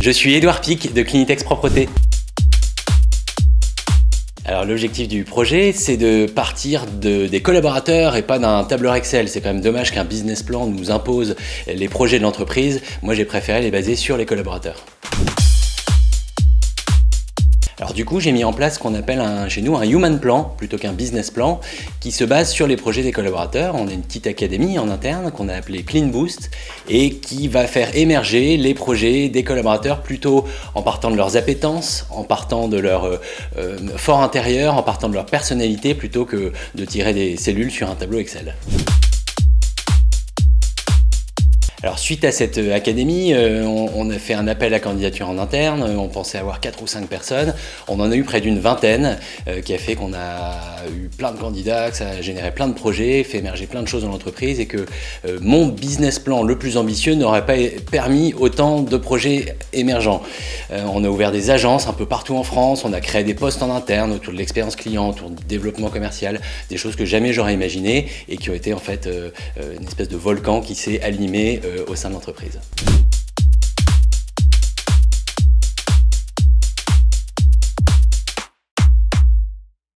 Je suis Édouard Pic de Clinitex Propreté. Alors l'objectif du projet, c'est de partir des collaborateurs et pas d'un tableur Excel. C'est quand même dommage qu'un business plan nous impose les projets de l'entreprise. Moi, j'ai préféré les baser sur les collaborateurs. Alors du coup, j'ai mis en place ce qu'on appelle chez nous un human plan plutôt qu'un business plan qui se base sur les projets des collaborateurs. On a une petite académie en interne qu'on a appelée Clean Boost et qui va faire émerger les projets des collaborateurs plutôt en partant de leurs appétences, en partant de leur fort intérieur, en partant de leur personnalité plutôt que de tirer des cellules sur un tableau Excel. Alors suite à cette académie, on a fait un appel à candidature en interne, on pensait avoir 4 ou 5 personnes, on en a eu près d'une vingtaine, qui a fait qu'on a eu plein de candidats, que ça a généré plein de projets, fait émerger plein de choses dans l'entreprise et que mon business plan le plus ambitieux n'aurait pas permis autant de projets émergents. On a ouvert des agences un peu partout en France, on a créé des postes en interne autour de l'expérience client, autour du développement commercial, des choses que jamais j'aurais imaginées et qui ont été en fait une espèce de volcan qui s'est allumé au sein de l'entreprise.